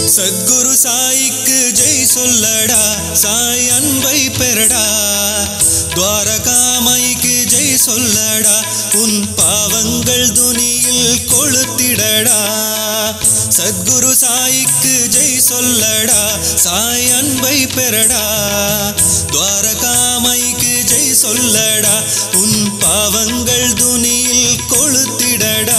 சத்குரு சாய்க்கு ஜெய் சொல்லடா, சாய் அன்பை பெறடா. துவாரகாமைக்கு ஜெய் சொல்லடா, உன் பாவங்கள் துனியில் கொளுத்திடடா. சத்குரு சாய்க்கு ஜெய் சொல்லடா, சாய் அன்பை பெறடா. துவாரகாமைக்கு ஜெய் சொல்லடா, உன் பாவங்கள் துனியில் கொளுத்திடடா.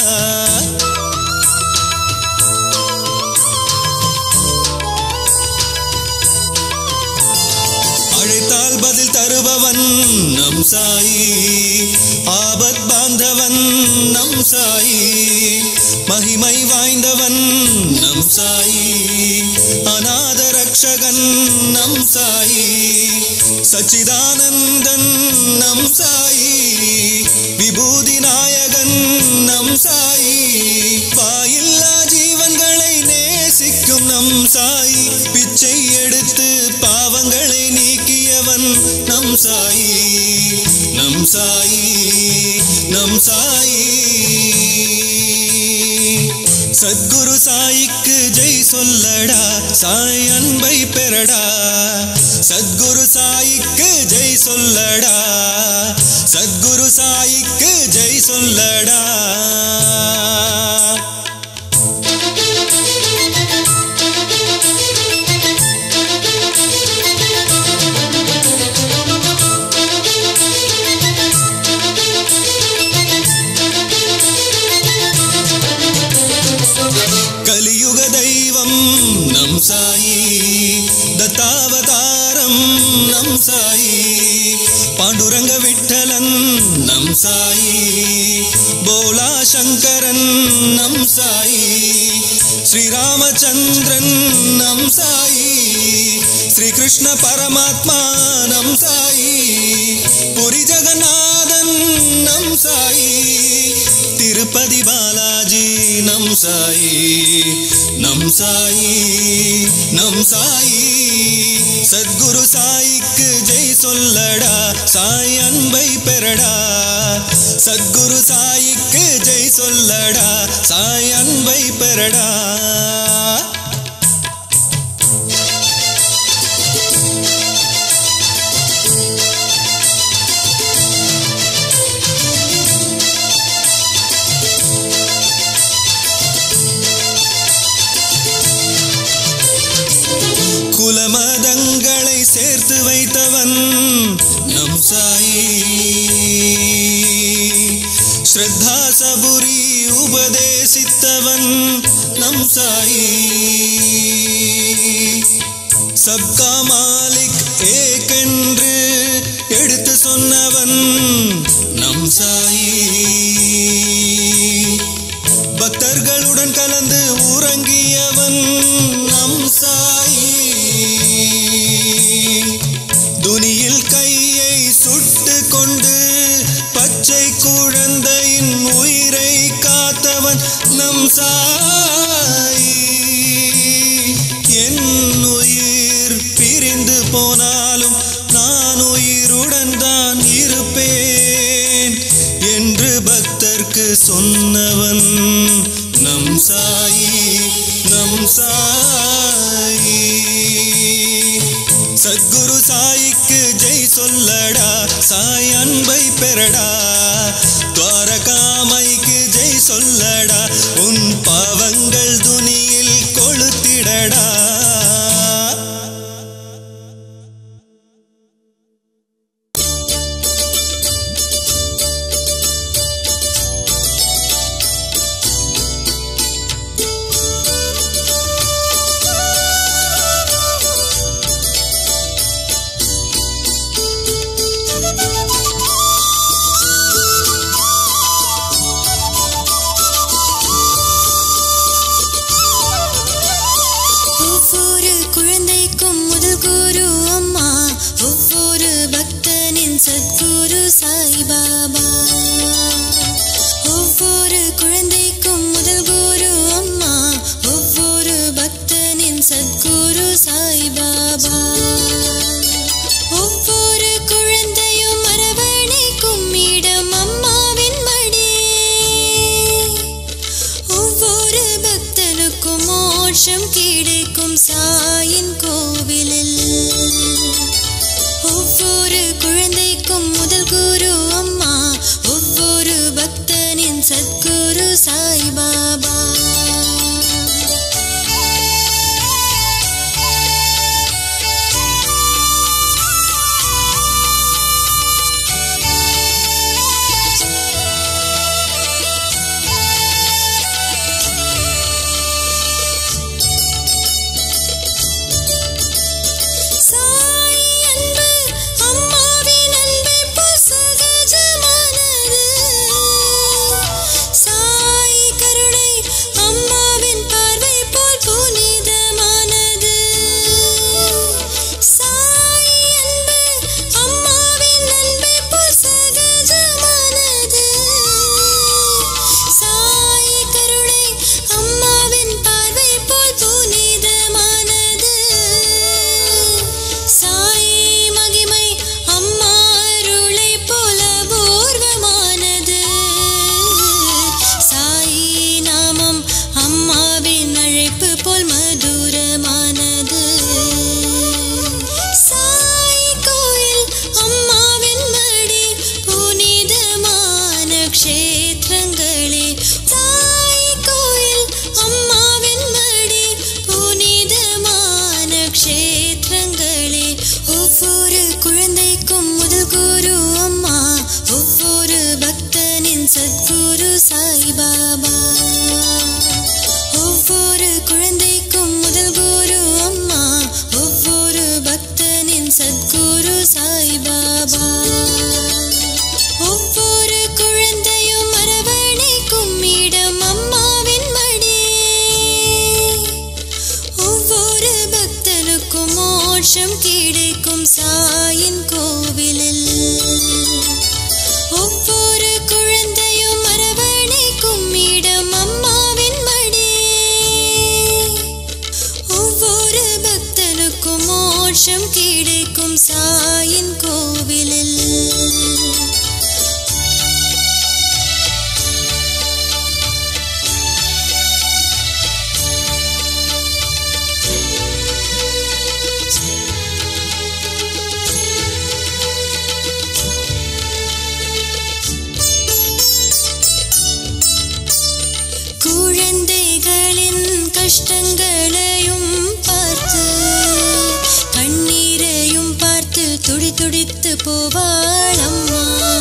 அழைத்தால் பதில் தருபவன் நம் சாயி, ஆபத் பாந்தவன் நம் சாயி, மகிமை வாய்ந்தவன் நம் சாயி, அநாத ரக்ஷகன் நம் சாயி, சச்சிதானந்தன் நம் சாயி, விபூதி நாயகன் நம் சாயி, வாயில்லா ஜீவன்களை நேசிக்கும் நம் சாயி, பிச்சை எடுத்து பாவங்களை நீக்கியவன் நம் சாயி, நம் சாயி, நம் சாயி. சத்குரு சாய்க்கு ஜெய் சொல்லடா, சாய் அன்பை பெறடா. சத்குரு சாய்க்கு ஜெய் சொல்லடா, சத்குரு சாய்க்கு ஜெய் சொல்லடா. கலியுக தெய்வம் நம் சாயி, தத்தாவதாரம் நம் சாயி, பாண்டுரங்க விட்டலன் நம் சாயி, போலா சங்கரன் நம் சாயி, ஸ்ரீராமச்சந்திரன் நம் சாயி, ஸ்ரீ கிருஷ்ண பரமாத்மா நம் சாயி, புரி ஜெகநாதன் நம் சாயி, திருப்பதி பாலாஜி நம் சாயி, நம் சாயி, நம் சாயி. சத்குரு சாய்க்கு ஜெய் சொல்லடா, சாய் அன்பை பெறடா. சத்குரு சாய்க்கு ஜெய் சொல்லடா, சாய் அன்பை பெறடா. குலமதங்களை சேர்த்து வைத்தவன் நம் சாயி, ஸ்ரத்தா சபுரி உபதேசித்தவன் நம் சாயி, சப்கா மாலிக் ஏக் என்று எடுத்து சொன்னவன் நம் சாயி, பக்தர்களுடன் கலந்து உறங்கியவன் நம் சாயி, துனியில் கையை சுட்டு கொண்டு பச்சை குழந்தையின் உயிரை காத்தவன் நம் சாயி. என் உயிர் பிரிந்து போனாலும் நான் உயிருடன் தான் இருப்பேன் என்று பக்தர்க்கு சொன்னவன் நம் சாயி, நம் சாயி. சத்குரு சாய்க்கு ஜெய் சொல்லடா, சாய் அன்பை பெறடா. துவாரகாமைக்கு ஜெய் சொல்லடா, உன் பாவங்கள் துனியில் கொளுத்திடடா. சத்குரு சாய் பாபா ஒவ்வொரு குழந்தைக்கும் முதல் குரு அம்மா, ஒவ்வொரு பக்தனின் சத்குரு சாய் பாபா. ஒவ்வொரு குழந்தையும் அரவணைக்கும் இடம் அம்மாவின் மடி, ஒவ்வொரு பக்தனுக்கும் ஓட மோட்சம் கிடைக்கும் சாயின் கோவிலில். ஒவ்வொரு குழந்தைக்கும் முதல் குரு அம்மா, ஒவ்வொரு பக்தனின் சத்குரு சாய்பாபா. சத்குரு சாய்பாபா. ஒவ்வொரு குழந்தைக்கும் முதல் குரு அம்மா, ஒவ்வொரு பக்தனின் சத்குரு சாய்பாபா. ஒவ்வொரு குழந்தையும் அரவணைக்கும் இடம் அம்மாவின் மடி. ஒவ்வொரு பக்தனுக்கும் மோட்சம் கிடைக்கும் சாயின் கோவிலில். ஒவ்வொரு குழந்தையும் அரவணைக்கும் இடம் அம்மாவின் மடி. ஒவ்வொரு பக்தனுக்கும் மோட்சம் கிடைக்கும் சாயின் கோவிலில். குழந்தைகளின் கஷ்டங்களையும் பார்த்து, கண்ணீரையும் பார்த்து துடி துடித்து போவாள் அம்மா.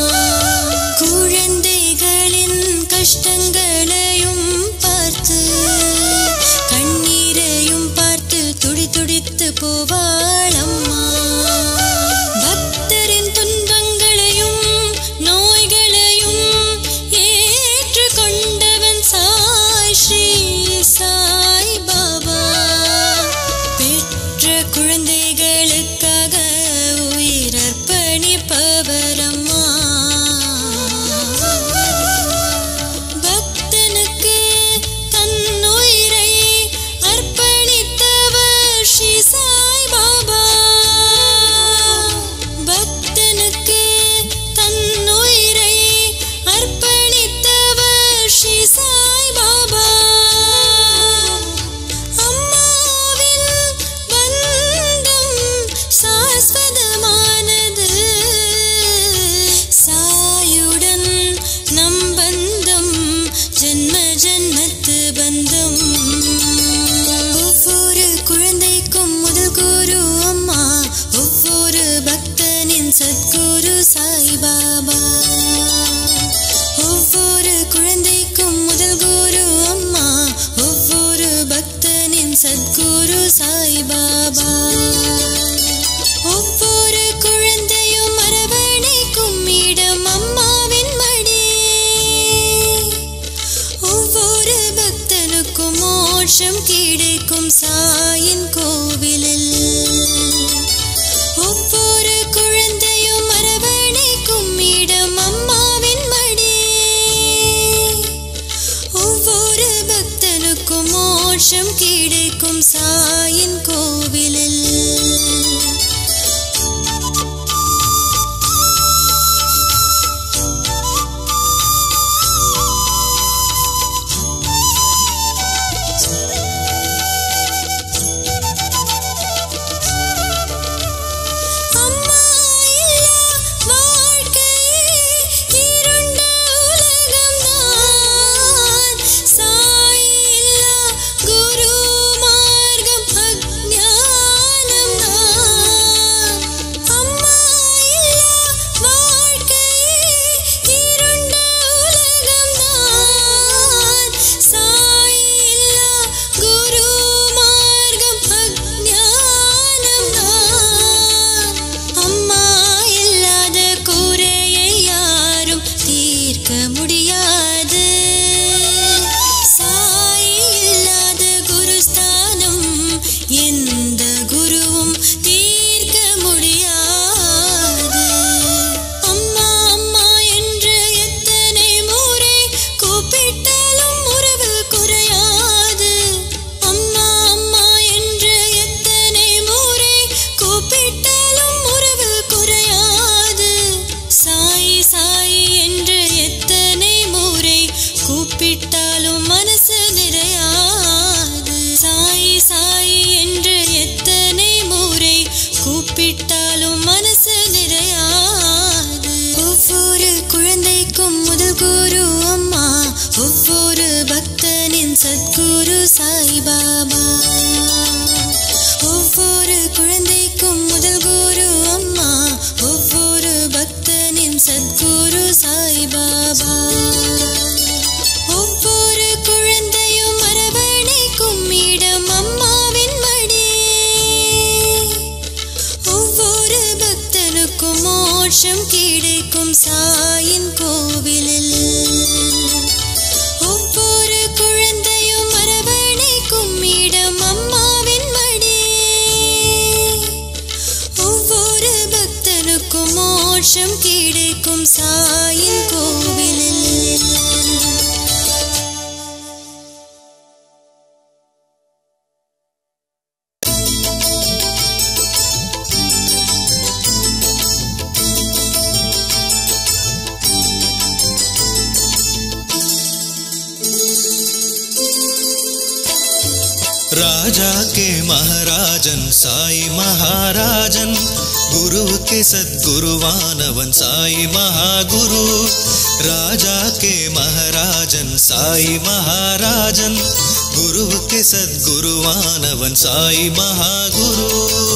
குழந்தைகளின் கஷ்டங்களையும் பார்த்து, கண்ணீரையும் பார்த்து துடி துடித்து போவாள் அம்மா. பக்தரின் துன்பங்களையும் நோய்களையும் ஏற்றுக்கொண்டவன் ஸ்ரீ சாய் பாபா. பெற்ற குழந்தைகளுக்காக உயிரர்ப்பணிப்பவர் அம்மா. பக்தனுக்கு தன் உயிரை அர்ப்பணித்தவர் ஸ்ரீ சாய் பாபா. பக்தனுக்கு தன் உயிரை அர்ப்பணித்தவர் ஸ்ரீ சாய் பாபா. சாஸ்வதமானது சாயுடன் நம் பந்தம், ஜென்ம ஜென்மத்து பந்தம். ஒவ்வொரு குழந்தைக்கும் முதல் குரு அம்மா, ஒவ்வொரு பக்தனின் சத்குரு சாய்பாபா. ஒவ்வொரு குழந்தைக்கும் முதல் குரு அம்மா, ஒவ்வொரு பக்தனின் சத்குரு சாய்பாபா. ஒவ்வொரு குழந்தையும் அரவணைக்கும் இடம் அம்மாவின் மடி. ஒவ்வொரு பக்தனுக்கும் மோட்சம் கிடைக்கும் சாயின் கோவிலில். ஒவ்வொரு குழந்தையும் அரவணைக்கும் இடம் அம்மாவின் மடி. ஒவ்வொரு பக்தனுக்கும் மோட்சம் கிடைக்கும் சாயின் கோவிலில். சத்குரு சாய்பாபா. ஒவ்வொரு குழந்தைக்கும் முதல் குரு அம்மா, ஒவ்வொரு பக்தனின் சத்குரு சாய்பாபா. ஒவ்வொரு குழந்தையும் அரவணைக்கும் இடம் அம்மாவின் மடி. ஒவ்வொரு பக்தனுக்கும் மோட்சம் கிடைக்கும் சாயின் கோவிலில். ஒவ்வொரு குழந்தையும் அரவணைக்கும் இடம் அம்மாவின் மடி. ஒவ்வொரு பக்தனுக்கும் மோட்சம் கிடைக்கும் சாயின் கோவிலில். राजा के महाराजन साई महाराजन, गुरु के सद्गुरुवानवन साई महागुरु. राजा के महाराजन साई महाराजन, गुरु के सद्गुरुवानवन साई महागुरु.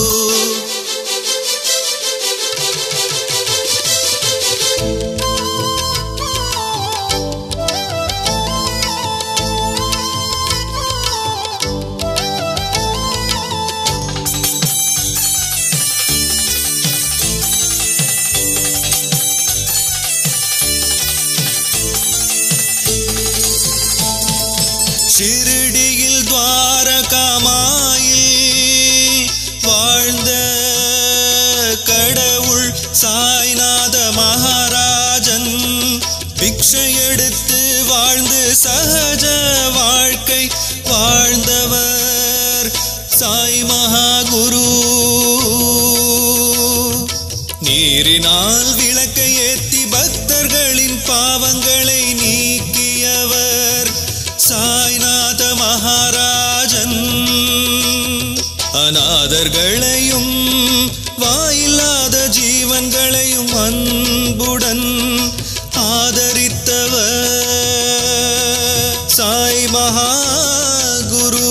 ஷிரடியில் துவாரகாமாயில் வாழ்ந்த கடவுள் சாய்நாத மகாராஜன், பிக்ஷை எடுத்து வாழ்ந்து சகஜ வாழ்க்கை வாழ்ந்தவர் சாய் மகாகுரு. நீரினால் விளக்கை ஏற்றி பக்தர்களின் பாவங்களை நீக்கியவர் சாய்நாத மகாராஜன். அநாதர்களையும் வாயில்லாத ஜீவன்களையும் அன்புடன் ஆதரித்தவர் சாய் மகாகுரு.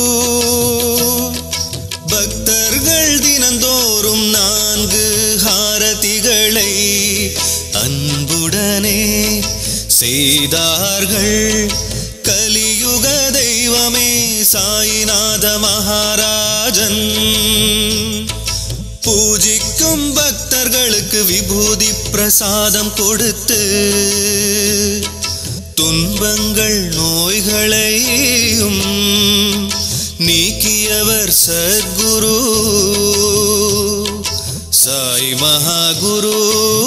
பக்தர்கள் தினந்தோறும் 4 ஹாரதிகளை அன்புடனே செய்தார்கள். கலியுக தெய்வமே சாய்நாத மகாராஜன். பூஜிக்கும் பக்தர்களுக்கு விபூதி பிரசாதம் கொடுத்து துன்பங்கள் நோய்களையும் நீக்கியவர் சத்குரு साई महागुरु.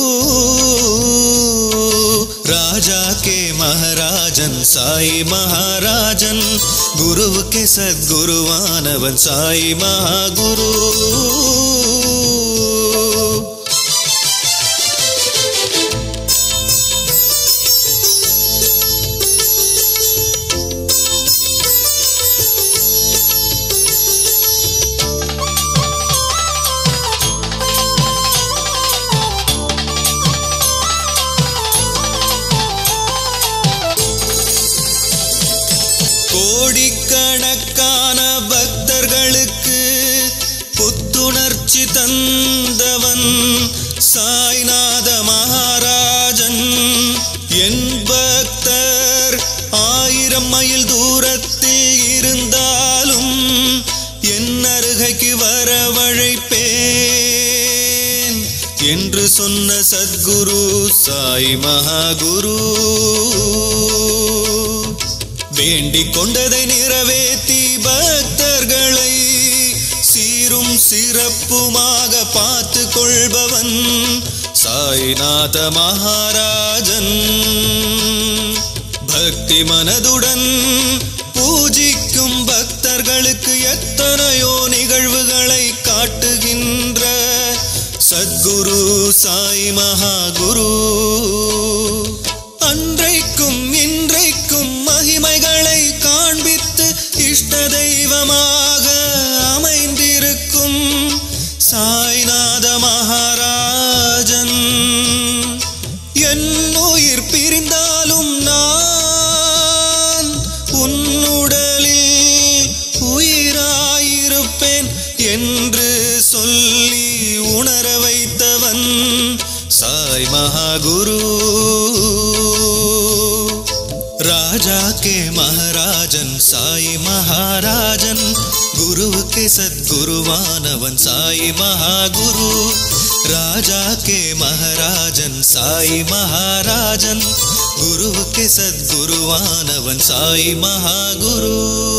राजा के महाराजन साई महाराजन, गुरु के सद्गुरुवानवन साई महागुरु. கோடிக்கணக்கான பக்தர்களுக்கு புத்துணர்ச்சி தந்தவன் சாய்நாத மகாராஜன். என் பக்தர் 1000 மைல் தூரத்தில் இருந்தாலும் என் அருகைக்கு வரவழைப்பேன் என்று சொன்ன சத்குரு சாய் மகாகுரு. வேண்டிக் கொண்டதை நிறைவேற்றி பக்தர்களை சீரும் சிறப்புமாக பார்த்து கொள்பவன் சாய்நாத மகாராஜன். பக்தி மனதுடன் பூஜிக்கும் பக்தர்களுக்கு எத்தனையோ நிகழ்வுகளை காட்டுகின்ற சத்குரு சாய் மகாகுரு. அன்றைக்கும் இன்றைக்கும் மகிமைகளை காண்பித்து இஷ்ட தெய்வமாக அமைந்திருக்கும் சாய்நாத மகாராஜன். என் உயிர் பிரிந்தாலும் நான் உன்னுடலில் என்று சொல்லி உணர வைத்தவன் சாய் மகாகுரு. राजा के महाराजन साई महाराजन, गुरु के सद्गुरुवानवन साई महागुरु. राजा के महाराजन साई महाराजन, गुरु के सद्गुरुवानवन साई महागुरु.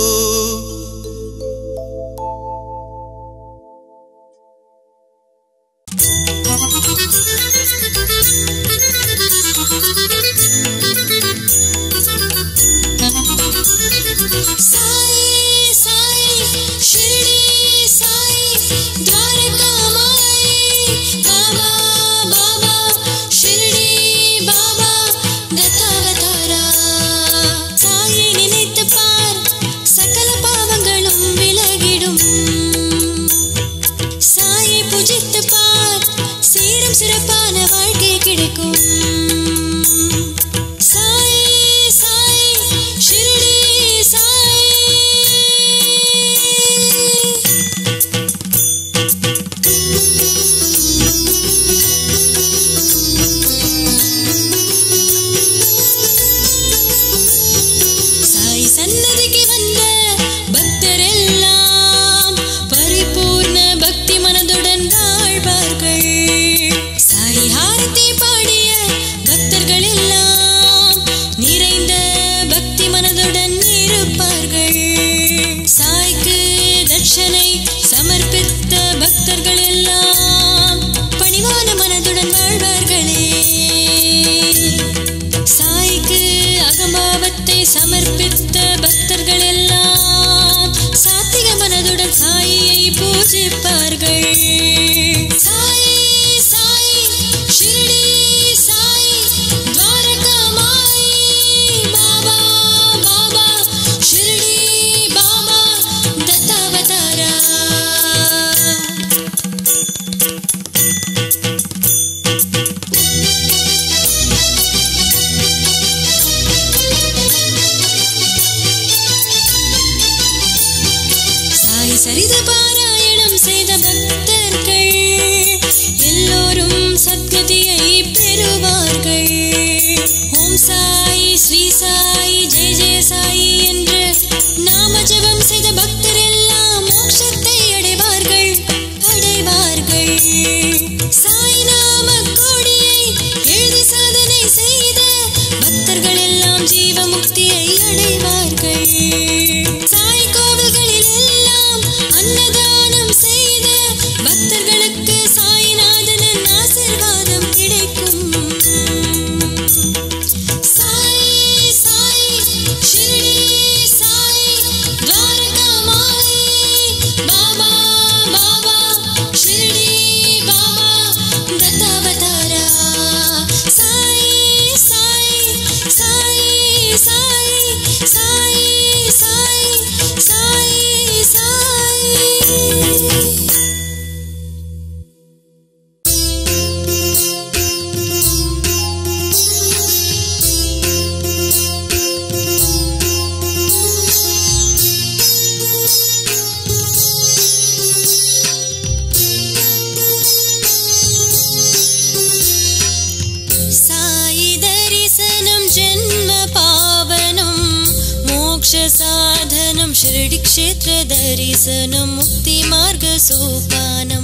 साधनं शिरडी क्षेत्र दर्शनं मुक्ति मार्ग सोपानं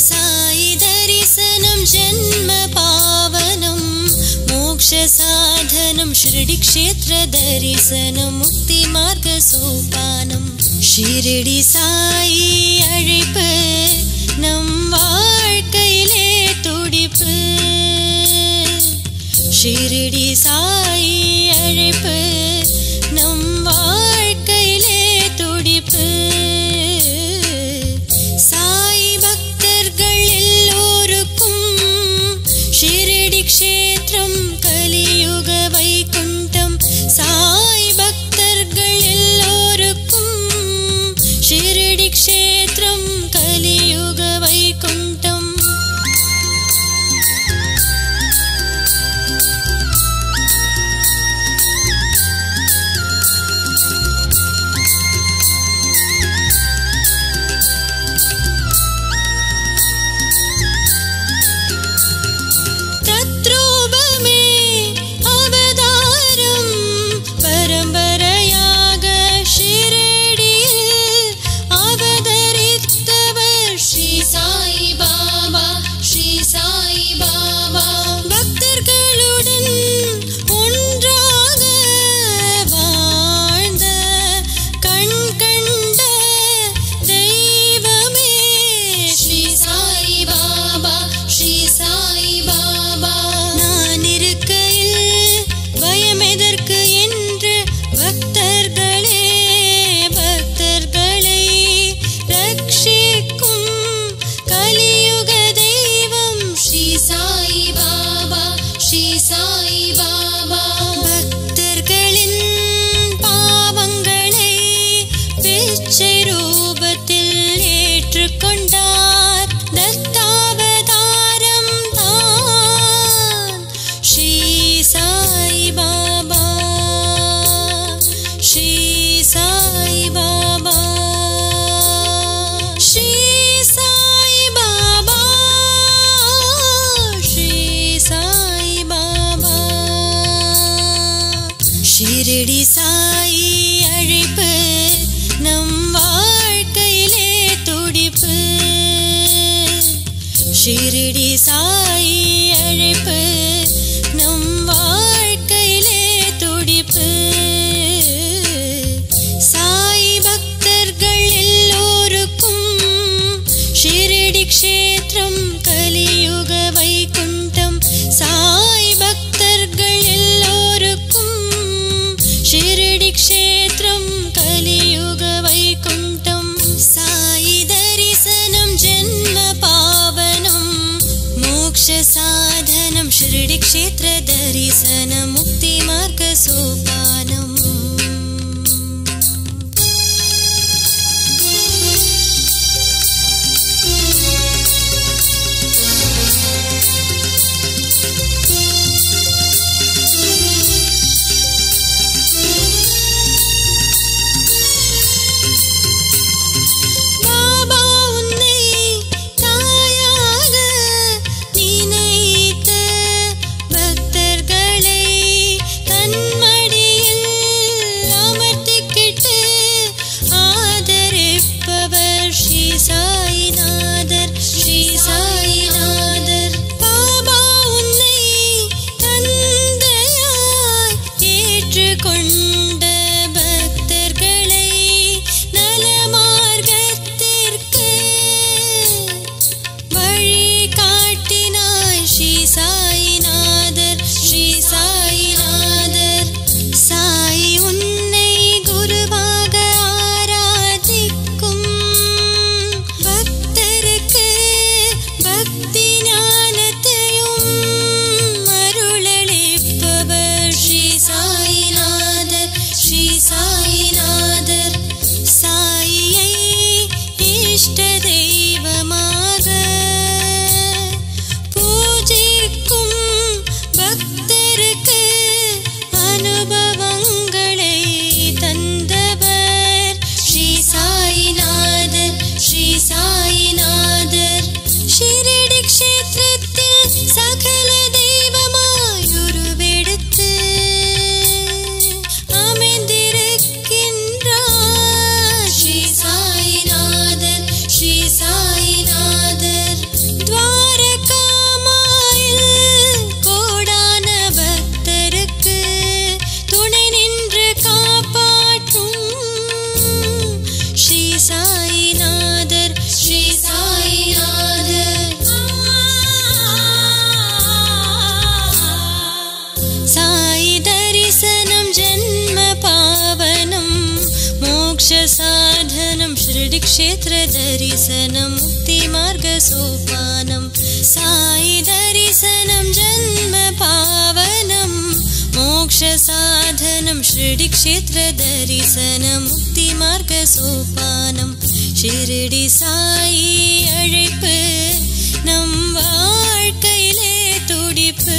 साई दर्शनं जन्म पावनं मोक्ष साधनं शिरडी क्षेत्र दर्शनं मुक्ति मार्ग सोपानं शिरडी साई अழைப்பு நம் வாழ்க்கையிலே துடிப்பு शिरडी साई अழைப்பு நம் வாழ்க்கையிலே துடிப்பு சாய் பக்தர்கள் எல்லோருக்கும் शिरडी क्षेत्रம் கலியுக வைகுண்டம் சாய் பக்தர்கள் எல்லோருக்கும் शिरडी क्षेत्र கொண்டார் தத்தாவதாரம் தான் ஸ்ரீ சாய் பாபா ஸ்ரீ சாய் பாபா ஸ்ரீ சாய் பாபா ஸ்ரீ சாய் பாபா ஷிரடி சாய் அழைப்பு நம் வாழ்க்கையிலே துடிப்பு ஷிரடி சாய் அழைப்பு நம் வாழ்க்கையிலே துடிப்பு சாய் பக்தர்கள் எல்லோருக்கும் ஷிரடி க்ஷேத்திரம் கலியுக வைகுண்டம் சாய் பக்தர்கள் எல்லோருக்கும் ஷிரடி க்ஷேத்திரம் கலியுக வைகுண்டம் சாய் தரிசனம் ஜன்ம பாவனம் மோக்ஷ சாதனம் ஷிரடி க்ஷேத்திர தரிசனம் முக்தி மார்க்க சோபானம் साधनं षिरडि क्षेत्र दर्शनं मुक्ति मार्ग सोपानं साई दर्शनं जन्म पावनं मोक्ष साधनं षिरडि क्षेत्र दर्शनं मुक्ति मार्ग सोपानं ஷிரடி சாய் அழைப்பு நம் வாழ்க்கையிலே துடிப்பு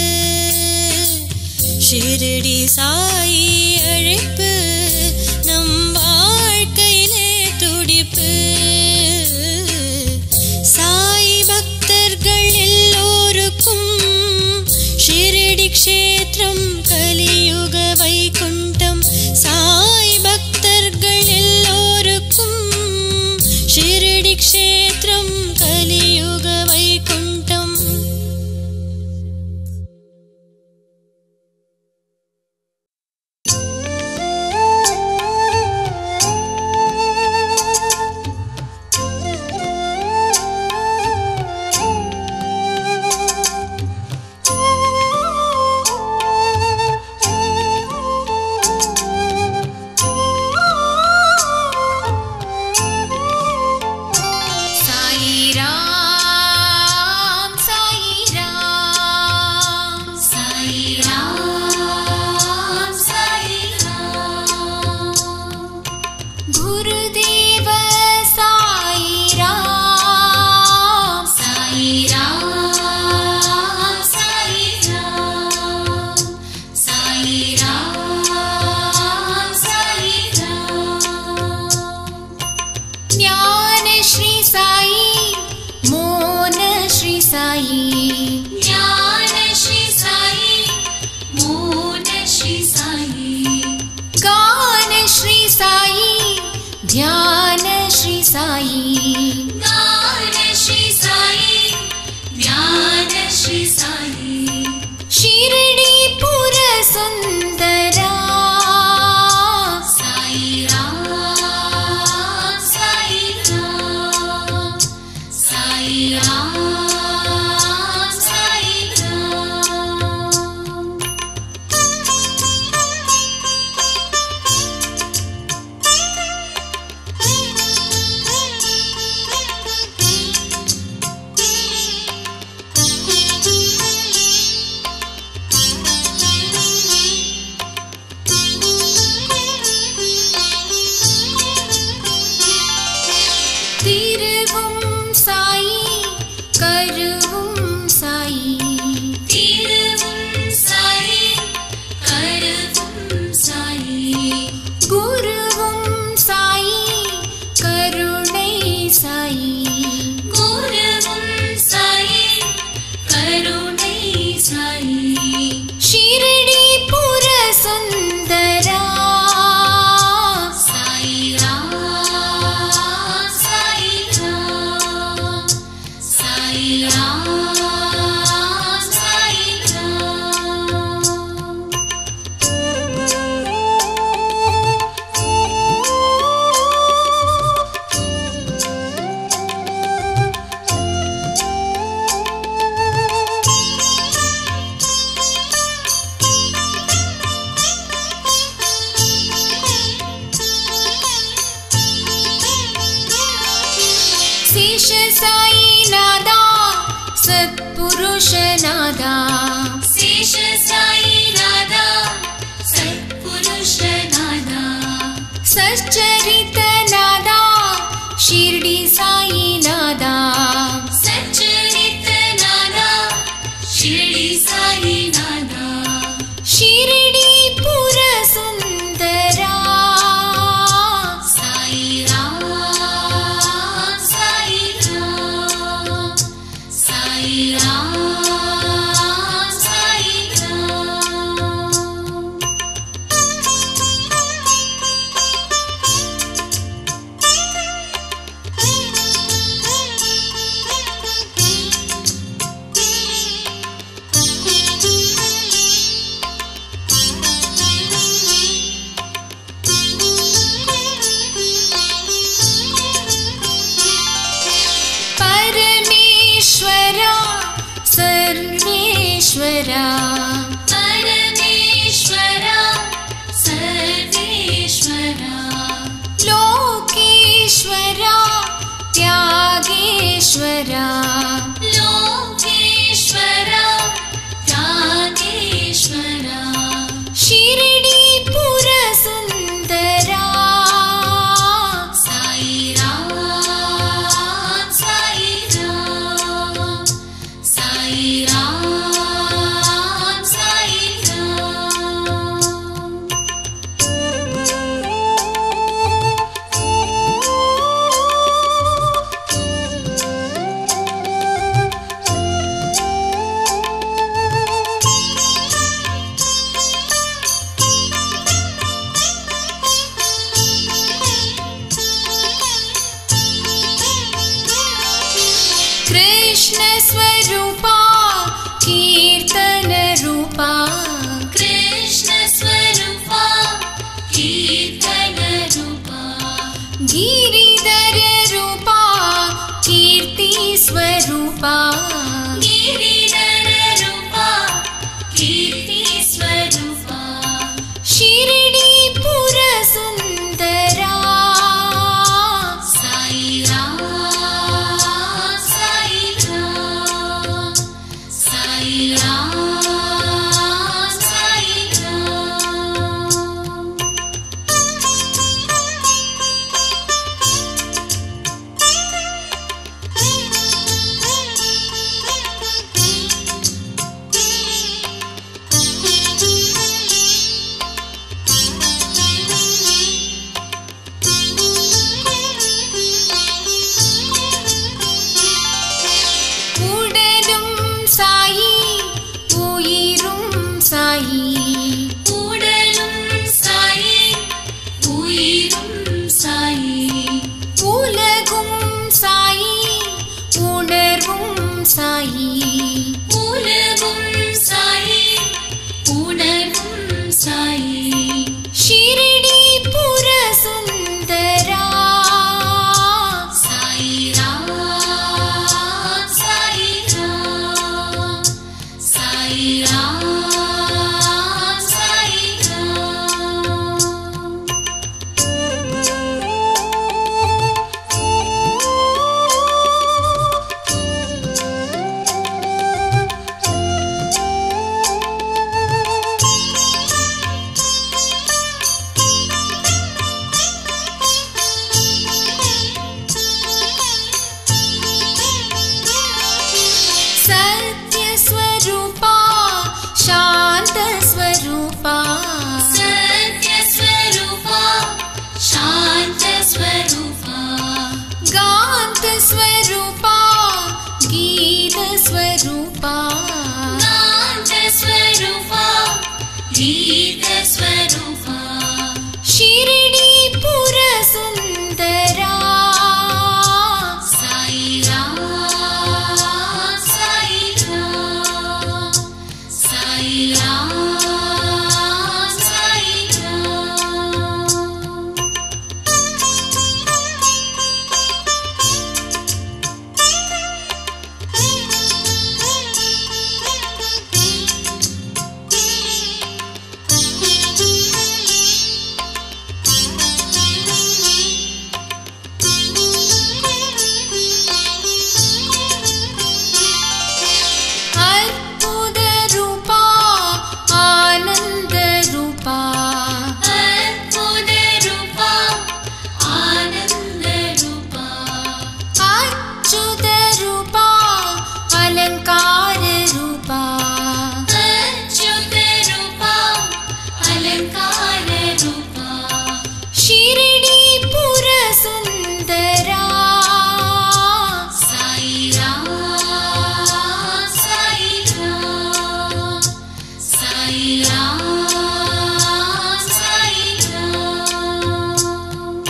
ஷிரடி சாய் அழைப்பு நம் வாழ்க்கையிலே துடிப்பு சாய் பக்தர்கள் எல்லோருக்கும் ஷிரடி க்ஷேத்திரம் கலியுக வைகுண்டம் சாய் பக்தர்கள் எல்லோருக்கும் ஷிரடி க்ஷேத்திரம் கலியுக வைகுண்டம் ध्यान श्री साई गान श्री साई ध्यान श्री साई शिरडी पुर सुंदरा साई राम साई राम साई राम साई राम திருவும் சாயி கருவும் சாயி திருவும் சாயி கருவும் சாயி குருவும் சாயி கருணை சாயி குருவும் சாயி கருணை சாயி शिरडी पुर सुंदरा साई राम साई राम साई राम साई राम शेष साई नादा सत्पुरुष नादा शेष साई नादा सत्पुरुष नादा सच्चरित नादा शिरडी साई नादा सच्चरित नादा शिरडी साई नादा शिरडी पुर सुंदरा साई राम साई राम साई राम साई राम परमेश्वरा सर्वेश्वरा परमेश्वरा सर्वेश्वरा लोकेश्वरा त्यागेश्वरा लोकेश्वरा त्यागेश्वरा शिरडी पुर सुंदरा साई राम साई राम साई राम साई राम कृष्ण स्वरूपा कीर्तन रूपा कृष्ण स्वरूपा कीर्तन रूपा गिरिधर रूपा कीर्ति स्वरूपा गिरिधर रूपा कीर्ति स्वरूपा शिरडी पुर सुंदरा साई राम साई राम साई राम साई राम சாயி உடலும் சாயி உயிரும் சாயி சாயி உலகும் சாயி உணர்வும் சாயி ஷிரடி புர சுந்தரா சாயிராம் சாயிராம் சாயிராம் சத்யஸ்வரூபா சாந்தஸ்வரூபா சத்யஸ்வரூபா சாந்தஸ்வரூபா காந்தஸ்வரூபா கீதஸ்வரூபா காந்தஸ்வரூபா கீதஸ்வரூபா ஷிரடி புர சுந்தரா சாயிராம் சாயிராம் சாயிராம் அற்புத ரூபா ஆனந்த ரூபா அற்புத ரூபா ஆனந்த ரூபா அச்சுத ரூபா அலங்கார ரூபா அச்சுத ரூபா அலங்கார ரூபா ஷிரடி புர சுந்தரா சாயிராம் சாயிராம் சாயிராம் சாயிராம்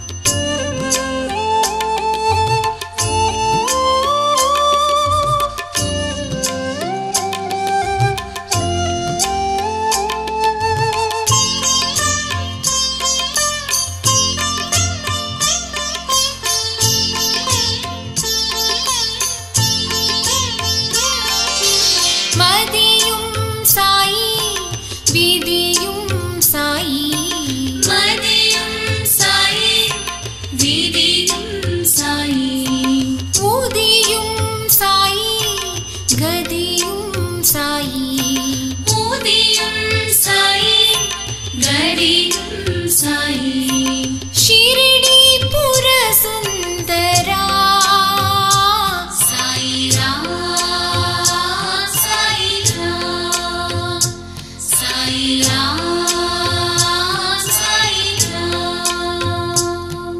மதியும் சாயி விதியும் சாயி மதியும் சாயி விதியும் சாயி ஊதியும் சாயி கதியும் சாயி ஊதியும் சாயி கதியும் சாயி ஷிரடி புர சுந்தரா சாயிராம் சாயிராம் சாயிராம் சாயிராம்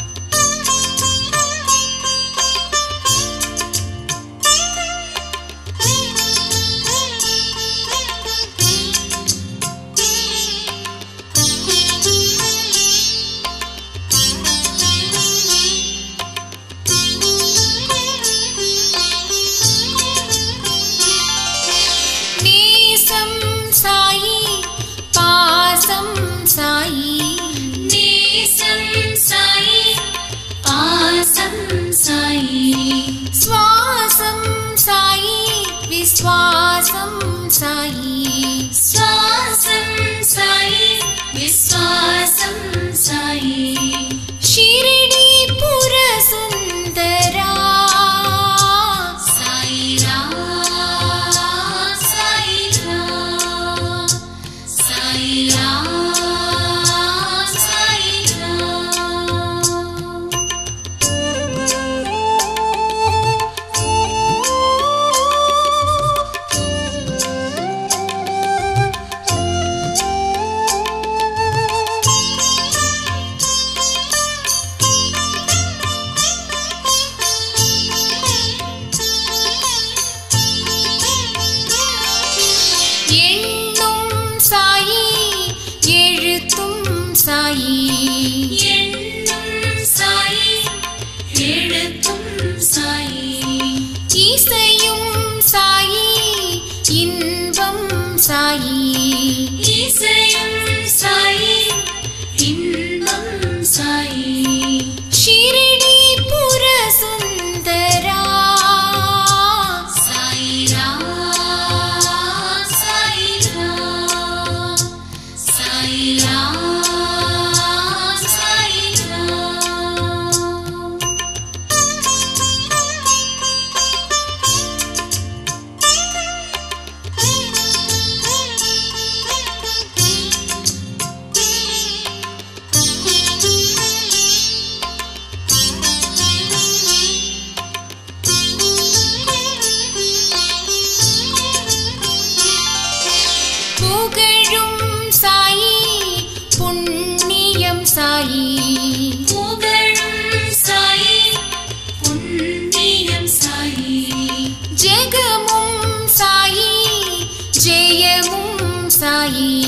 நேசம் சாயி பாசம் சாயி நேசம் சாயி பாசம் சாயி சுவாசம் சாயி விஸ்வாசம் சாயி சுவாசம் சாயி விஸ்வாசம் சாயி ஷிரடி புர சுந்தரா சாயிராம் சாயிராம் சாயிராம் சாயிராம் சாயி எண்ணும் சாயி எழுத்தும் சாயி இசையும் சாயி இன்பம் சாயி இசையும் சாயி இன்பம் சாயி ஷிரடி புர சுந்தரா சாயிரா சாயிரா சாயிரா சாயிரா புகழும் சாயி புண்ணியம் சாயி புகழும் சாயி புண்ணியம் சாயி ஜெகமும் சாயி ஜெயமும் சாயி